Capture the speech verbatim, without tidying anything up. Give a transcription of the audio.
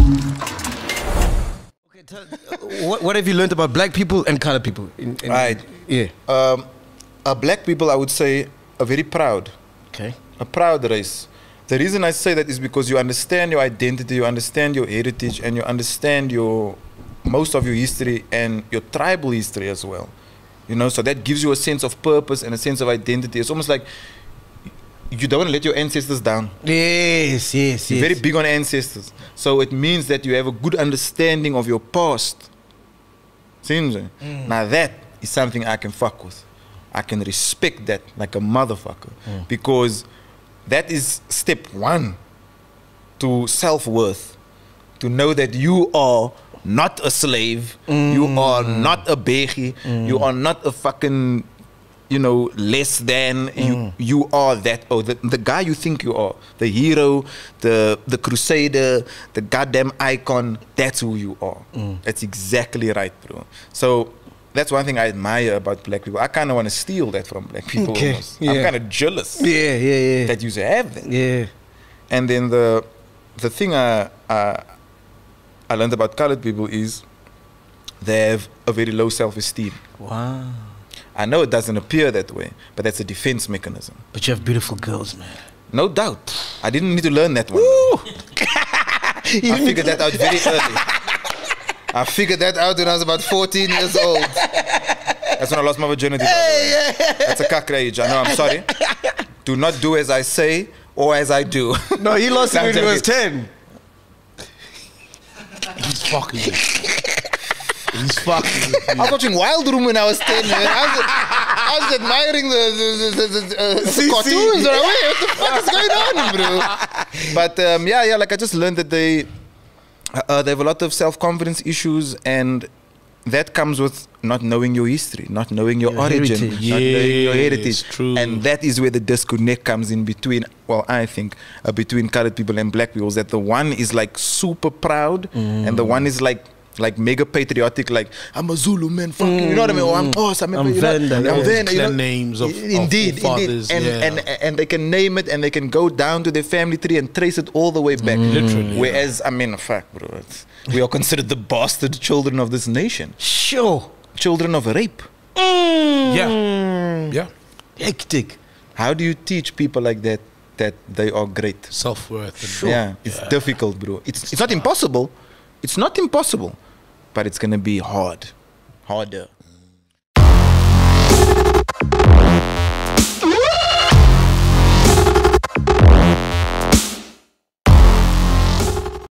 Okay, tell, what, what have you learned about black people and colored people? In, in, Right. Yeah. Um, uh, black people, I would say, are very proud. Okay. A proud race. The reason I say that is because you understand your identity, you understand your heritage, and you understand your most of your history and your tribal history as well. You know, so that gives you a sense of purpose and a sense of identity. It's almost like you don't want to let your ancestors down. Yes, yes, You're yes. very big on ancestors. So it means that you have a good understanding of your past. Seems it? Mm. Now that is something I can fuck with. I can respect that like a motherfucker. Mm. Because that is step one to self-worth. To know that you are not a slave, mm. you are not a beggy, mm. you are not a fucking, you know, less than, mm. you you are that, oh, the, the guy you think you are, the hero, the the crusader, the goddamn icon, that's who you are. Mm. That's exactly right, bro. So that's one thing I admire about black people. I kind of want to steal that from black people. Okay. Almost. Yeah. I'm kind of jealous. Yeah, yeah, yeah. That you have that. Yeah. And then the the thing I, I I learned about colored people is they have a very low self-esteem. Wow. I know it doesn't appear that way, but that's a defense mechanism. But you have beautiful girls, man. No doubt. I didn't need to learn that one. I figured that out very early. I figured that out when I was about fourteen years old. That's when I lost my virginity. Hey, yeah. That's a cock age. I know, I'm sorry. Do not do as I say or as I do. No, he lost it when he was ten. He's fucking you. He's fucking you. I was watching Wild Room when I was ten, man. I was, I was admiring the, the, the, the, uh, the cartoons. Or, wait, what the fuck is going on, bro? But um, yeah, yeah, like I just learned that they, uh, they have a lot of self-confidence issues, and that comes with not knowing your history, not knowing your, your origin, heritage. not Yeah, knowing your heritage. true. And that is where the disconnect comes in between, well, I think, uh, between colored people and black people, is that the one is like super proud, mm. and the one is like, like mega patriotic, like I'm a Zulu man, fuck mm. you know what I mean? Or I'm Boss, I'm, I'm you know, Venda, I'm yeah. Venda, you know? names of, indeed, of fathers, indeed. And, yeah. and and they can name it, and they can go down to their family tree and trace it all the way back. Mm. Literally. Whereas, I mean, fuck, bro, it's, we are considered the bastard children of this nation. Sure. Children of rape. Mm. Yeah. Yeah. Hectic. How do you teach people like that that they are great? Self-worth. Sure. Yeah, it's yeah. difficult, bro. It's it's not impossible. It's not impossible, but it's gonna be hard, harder.